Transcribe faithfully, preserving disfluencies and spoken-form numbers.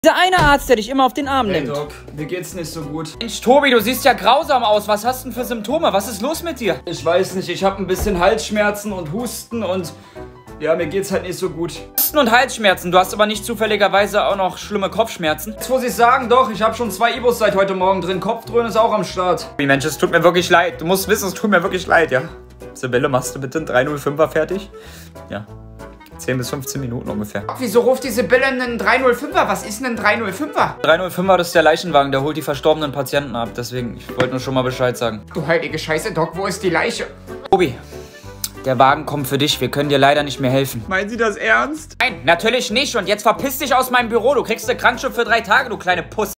Dieser eine Arzt, der dich immer auf den Arm Hey nimmt. Doc, mir geht's nicht so gut. Mensch, Tobi, du siehst ja grausam aus. Was hast du denn für Symptome? Was ist los mit dir? Ich weiß nicht, ich habe ein bisschen Halsschmerzen und Husten und ja, mir geht's halt nicht so gut. Husten und Halsschmerzen. Du hast aber nicht zufälligerweise auch noch schlimme Kopfschmerzen. Jetzt muss ich sagen, doch, ich habe schon zwei Ibos seit heute Morgen drin. Kopfdröhnen ist auch am Start. Wie Mensch, es tut mir wirklich leid. Du musst wissen, es tut mir wirklich leid, ja? Sibylle, machst du bitte einen drei null fünfer fertig? Ja. zehn bis fünfzehn Minuten ungefähr. Wieso ruft die Sibylle einen drei null fünfer? Was ist denn ein drei null fünfer? drei null fünfer, das ist der Leichenwagen, der holt die verstorbenen Patienten ab. Deswegen, ich wollte nur schon mal Bescheid sagen. Du heilige Scheiße, Doc, wo ist die Leiche? Tobi, der Wagen kommt für dich. Wir können dir leider nicht mehr helfen. Meinen Sie das ernst? Nein, natürlich nicht. Und jetzt verpiss dich aus meinem Büro. Du kriegst eine Krankschrift für drei Tage, du kleine Puss.